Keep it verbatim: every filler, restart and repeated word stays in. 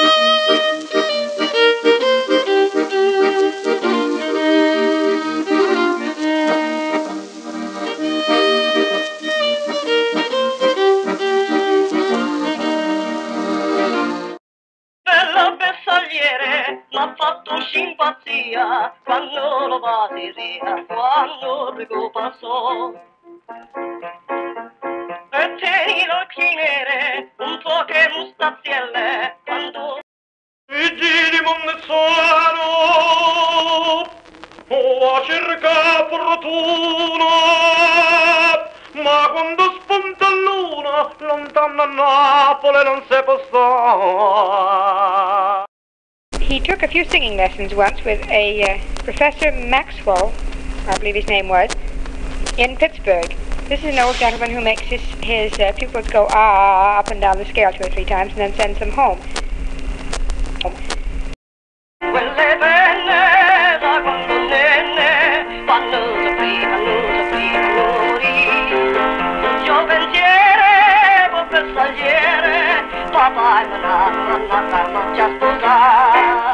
M'ha fatto simpatia quando lo batteria, quando rigo passò. E tieni l'occhi nere, un po' che mustazielle, quando figli di Monnezzano, o a cerca fortuna, ma quando spunta luna, lontano a Napoli non si può stare. He took a few singing lessons once with a uh, Professor Maxwell, I believe his name was, in Pittsburgh. This is an old gentleman who makes his, his uh, pupils go ah up and down the scale two or three times and then sends them home. Quelle penne da quando nenne vanno soffrire, vanno soffrire, vanno il suo pensiero può bersagliere, papà è malato, non ha già sposato.